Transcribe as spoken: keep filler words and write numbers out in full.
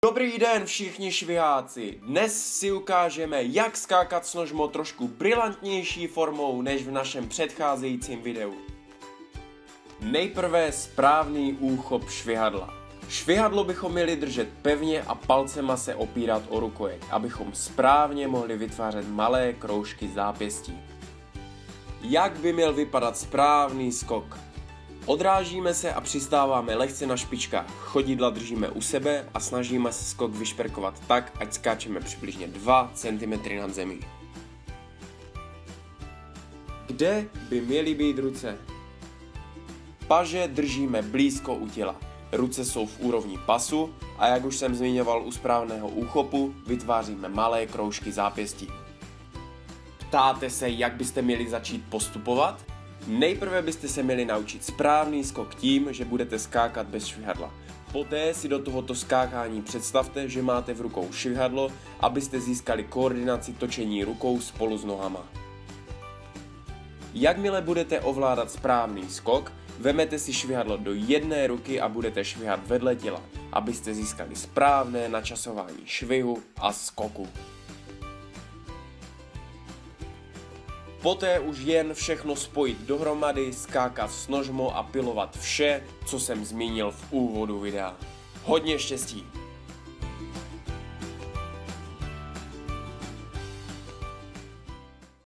Dobrý den všichni šviháci, dnes si ukážeme, jak skákat s nožmo trošku brilantnější formou než v našem předcházejícím videu. Nejprve správný úchop švihadla. Švihadlo bychom měli držet pevně a palcema se opírat o rukojeť, abychom správně mohli vytvářet malé kroužky zápěstí. Jak by měl vypadat správný skok? Odrážíme se a přistáváme lehce na špičkách, chodidla držíme u sebe a snažíme se skok vyšperkovat tak, ať skáčeme přibližně dva centimetry nad zemí. Kde by měly být ruce? Paže držíme blízko u těla, ruce jsou v úrovni pasu a jak už jsem zmiňoval u správného úchopu, vytváříme malé kroužky zápěstí. Ptáte se, jak byste měli začít postupovat? Nejprve byste se měli naučit správný skok tím, že budete skákat bez švihadla. Poté si do tohoto skákání představte, že máte v rukou švihadlo, abyste získali koordinaci točení rukou spolu s nohama. Jakmile budete ovládat správný skok, vemete si švihadlo do jedné ruky a budete švihat vedle těla, abyste získali správné načasování švihu a skoku. Poté už jen všechno spojit dohromady, skákat s nožmo a pilovat vše, co jsem zmínil v úvodu videa. Hodně štěstí!